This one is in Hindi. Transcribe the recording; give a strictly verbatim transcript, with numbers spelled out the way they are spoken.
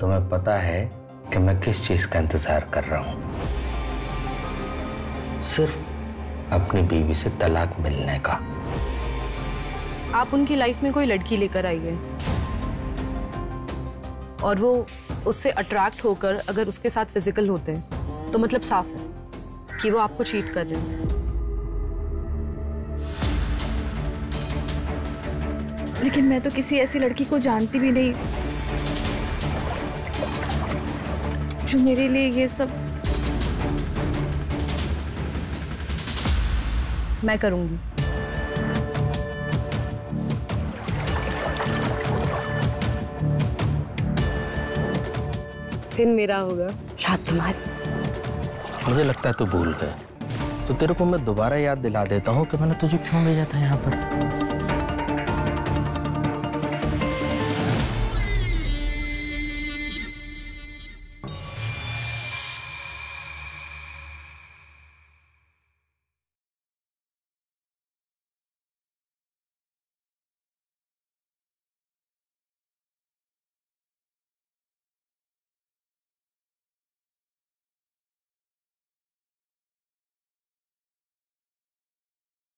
तुम्हें पता है कि मैं किस चीज का इंतजार कर रहा हूं? सिर्फ अपनी बीवी से तलाक मिलने का। आप उनकी लाइफ में कोई लड़की लेकर आइए और वो उससे अट्रैक्ट होकर अगर उसके साथ फिजिकल होते हैं तो मतलब साफ है कि वो आपको चीट कर रहे हैं। लेकिन मैं तो किसी ऐसी लड़की को जानती भी नहीं जो मेरे लिए ये सब। मैं करूंगी। दिन मेरा होगा, रात तुम्हारी। मुझे लगता है तू भूल गए, तो तेरे को मैं दोबारा याद दिला देता हूँ कि मैंने तुझे क्यों भेजा था यहाँ पर।